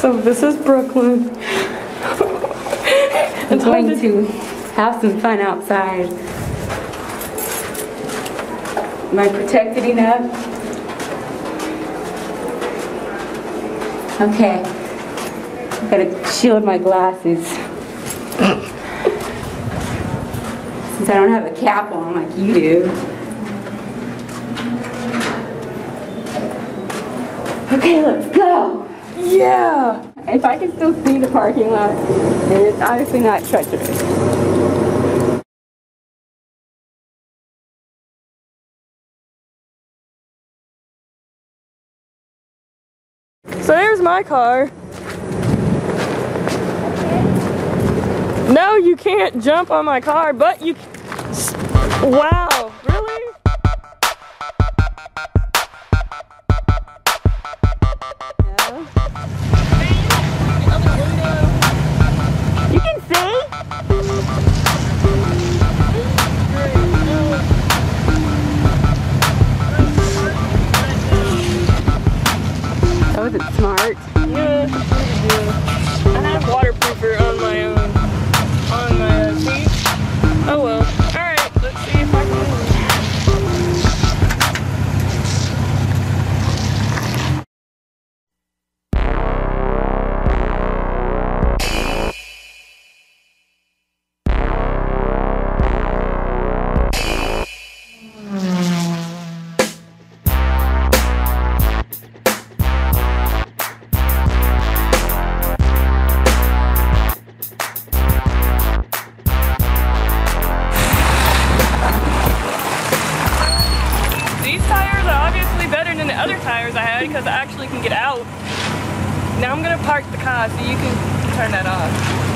So this is Brooklyn. I'm going to have some fun outside. Am I protected enough? Okay. I've got to shield my glasses. Since I don't have a cap on like you do. Okay, let's go. Yeah. If I can still see the parking lot, then it's obviously not treacherous. So there's my car. No, you can't jump on my car, but you... Wow, really? You can see? That wasn't smart. Yeah, I have waterproofer on my seat. Oh well. Alright, let's see if I can move. Other tires I had because I actually can get out. Now I'm gonna park the car so you can turn that off.